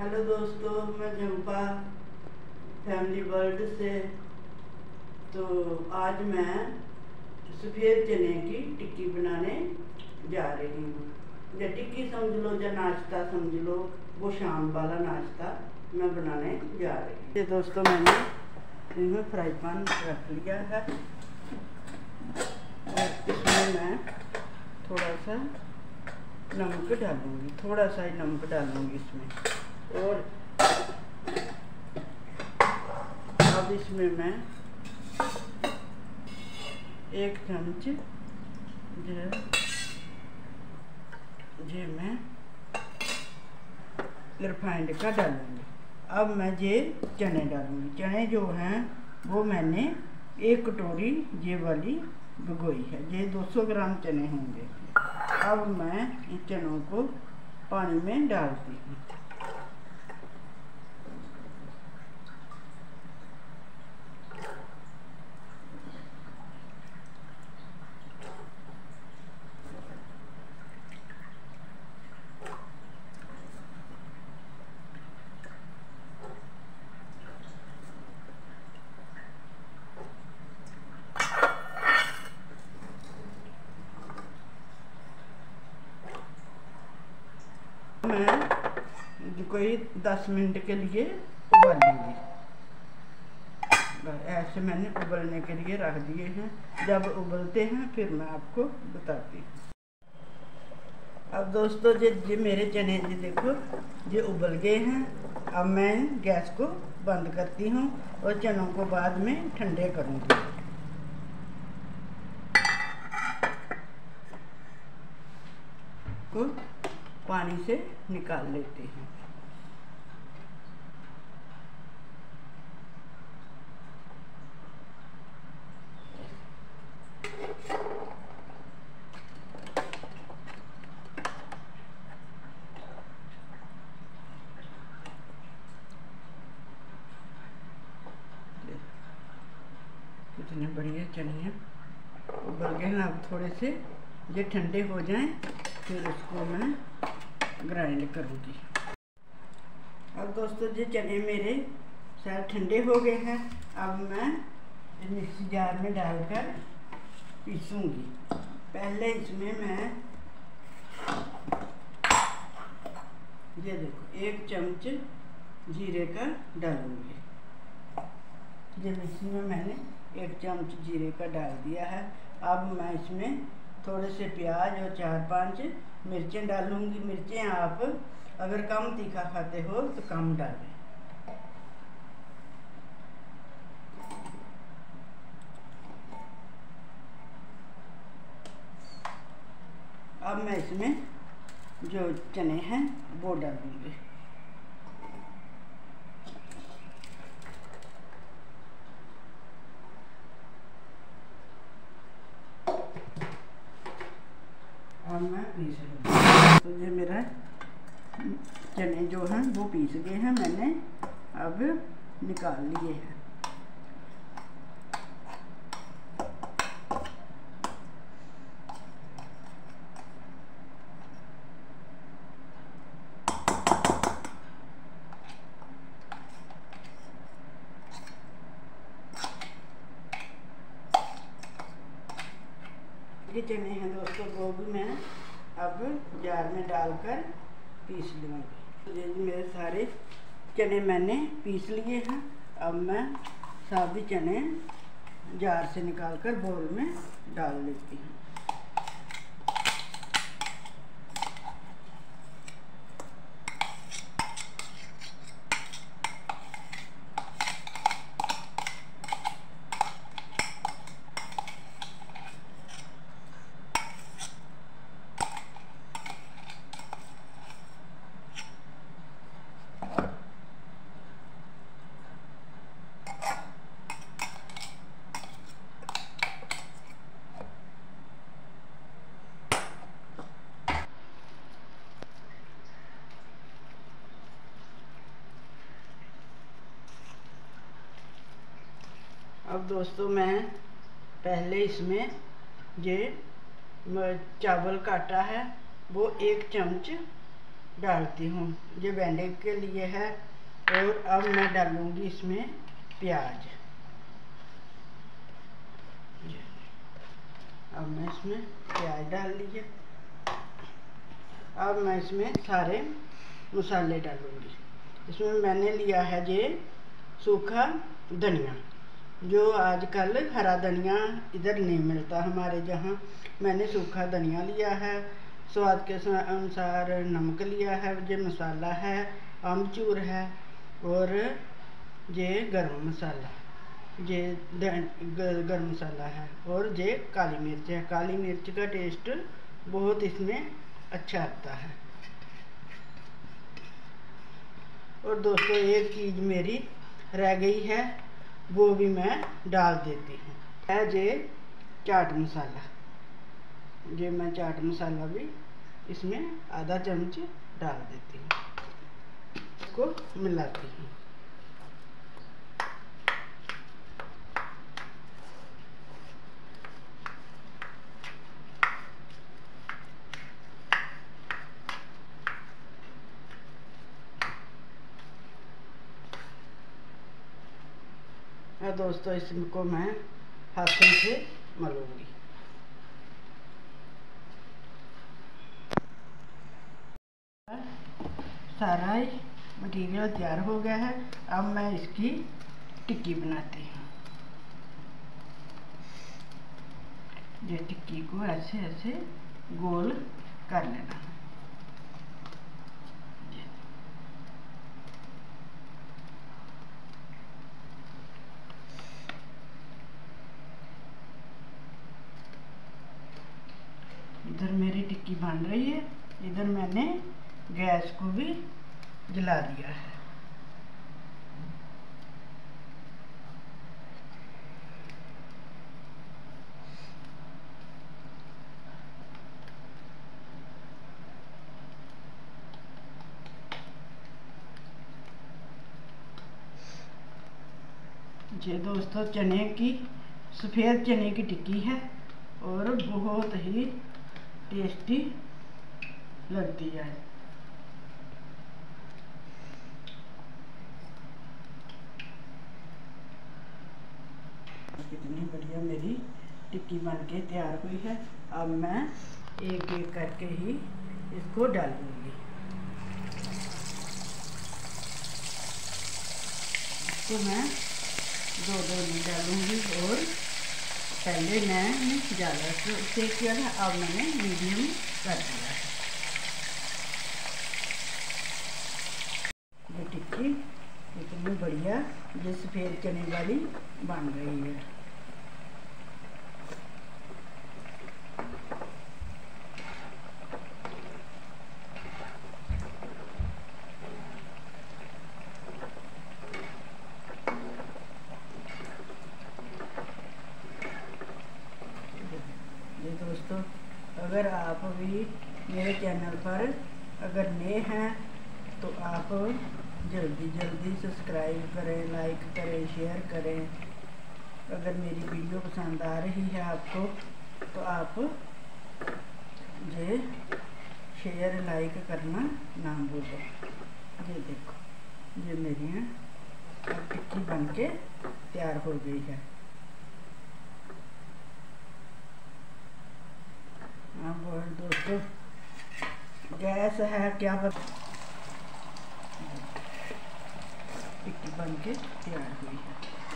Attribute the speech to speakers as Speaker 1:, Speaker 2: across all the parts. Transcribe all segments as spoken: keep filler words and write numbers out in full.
Speaker 1: Hello दोस्तों, मैं Jhumpa family world से। तो आज मैं सफ़ेद चने की टिक्की बनाने जा रही हूँ। या टिक्की समझ लो या नाश्ता समझ लो, वो शाम वाला नाश्ता मैं बनाने जा रही हूँ। ये दोस्तों मैंने इसमें फ्राई पैन रख लिया है और इसमें मैं थोड़ा सा नमक डालूंगी, थोड़ा सा ही नमक डालूंगी इसमें। और अब इसमें मैं एक चम्मच जो ये मैं रिफाइंड का डालूंगी। अब मैं ये चने डालूंगी। चने जो हैं वो मैंने एक कटोरी ये वाली भिगोई है। ये दो सौ ग्राम चने होंगे। अब मैं इन चनों को पानी में डालती हूँ। मैं कोई दस मिनट के लिए उबालूंगी। ऐसे मैंने उबलने के लिए रख दिए हैं। जब उबलते हैं फिर मैं आपको बताती हूँ। अब दोस्तों ये ये मेरे चने जी देखो ये उबल गए हैं। अब मैं गैस को बंद करती हूँ और चनों को बाद में ठंडे करूँगी। को पानी से निकाल लेते हैं। कितने बढ़िया चने हैं, उबल गए हैं। अब थोड़े से ये ठंडे हो जाएं फिर उसको मैं ग्राइंड करूँगी। अब दोस्तों ये चने मेरे शायद ठंडे हो गए हैं। अब मैं मिक्सी जार में डालकर पीसूँगी। पहले इसमें मैं ये देखो एक चम्मच जीरे का डालूँगी। ये मिक्सी में मैंने एक चम्मच जीरे का डाल दिया है। अब मैं इसमें थोड़े से प्याज और चार पांच मिर्चें डालूंगी। मिर्चें आप अगर कम तीखा खाते हो तो कम डालें। अब मैं इसमें जो चने हैं वो डालूंगी। अब मैं पीस लूँगी। तो ये मेरा चने जो हैं वो पीस गए हैं, मैंने अब निकाल लिए हैं। ये चने हैं दोस्तों, वो भी मैं अब जार में डालकर पीस लूँगी। ये मेरे सारे चने मैंने पीस लिए हैं। अब मैं साबुत चने जार से निकालकर बोल में डाल लेती हूँ। अब दोस्तों मैं पहले इसमें ये चावल काटा है वो एक चम्मच डालती हूँ। ये बैंडे के लिए है। और अब मैं डालूँगी इसमें प्याज। अब मैं इसमें प्याज डाल दिए। अब मैं इसमें सारे मसाले डालूँगी। इसमें मैंने लिया है ये सूखा धनिया, जो आजकल हरा धनिया इधर नहीं मिलता हमारे जहाँ। मैंने सूखा धनिया लिया है। स्वाद के अनुसार नमक लिया है। ये मसाला है, अमचूर है, और ये गरम मसाला, ये गरम मसाला है, और ये काली मिर्च है। काली मिर्च का टेस्ट बहुत इसमें अच्छा आता है। और दोस्तों एक चीज़ मेरी रह गई है, वो भी मैं डाल देती हूँ, है ये चाट मसाला। ये मैं चाट मसाला भी इसमें आधा चम्मच डाल देती हूँ। इसको मिलाती हूँ। और दोस्तों इसको मैं हाथों से मलूंगी। सारा मटीरियल तैयार हो गया है। अब मैं इसकी टिक्की बनाती हूँ। ये टिक्की को ऐसे ऐसे गोल कर लेना है। इधर मेरी टिक्की बन रही है। इधर मैंने गैस को भी जला दिया है। ये दोस्तों चने की, सफ़ेद चने की टिक्की है, और बहुत ही टेस्टी लगती है। कितनी बढ़िया मेरी टिक्की बनके तैयार हुई है। अब मैं एक एक करके ही इसको डालूंगी। इसको मैं दो दो में डालूंगी। और पहले मैं ज़्यादा सेक किया था, अब मैंने मीडियम कर दिया है। ये टिक्की कितनी बढ़िया ये सफ़ेद चने वाली बन रही है। ये दोस्तों अगर आप भी मेरे चैनल पर अगर नए हैं तो आप जल्दी जल्दी सब्सक्राइब करें, लाइक करें, शेयर करें। अगर मेरी वीडियो पसंद आ रही है आपको तो आप ये शेयर लाइक करना ना भूलें। ये देखो ये मेरी है अब टिक्की बनके तैयार हो गई है। अब दोस्तों गैस है क्या पता, टिक्की बनके तैयार हुई है।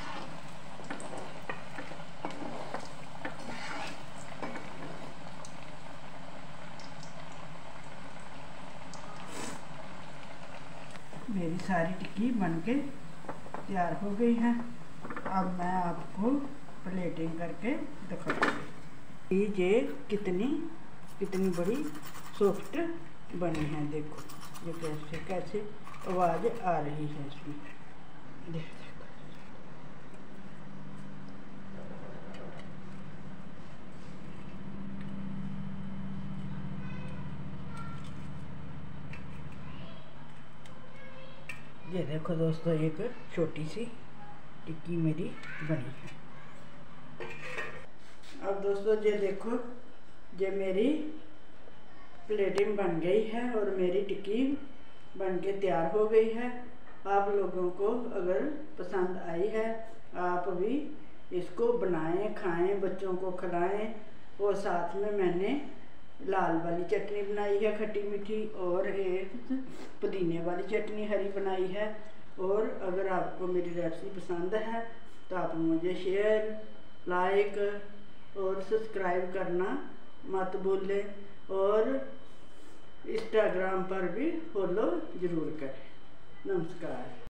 Speaker 1: मेरी सारी टिक्की बनके तैयार हो गई है। अब मैं आपको प्लेटिंग करके दिखाऊंगी। ये कितनी कितनी बड़ी सॉफ्ट बनी है। देखो ये कैसे कैसे आवाज़ आ रही है इसमें। देखो ये देखो दोस्तों एक छोटी सी टिक्की मेरी बनी है। अब दोस्तों ये देखो ये मेरी प्लेटिंग बन गई है और मेरी टिक्की बन के तैयार हो गई है। आप लोगों को अगर पसंद आई है आप भी इसको बनाएं, खाएं, बच्चों को खिलाएं। और साथ में मैंने लाल वाली चटनी बनाई है खट्टी मीठी, और एक पुदीने वाली चटनी हरी बनाई है। और अगर आपको मेरी रेसिपी पसंद है तो आप मुझे शेयर, लाइक और सब्सक्राइब करना मत भूलें, और इंस्टाग्राम पर भी फॉलो ज़रूर करें। नमस्कार।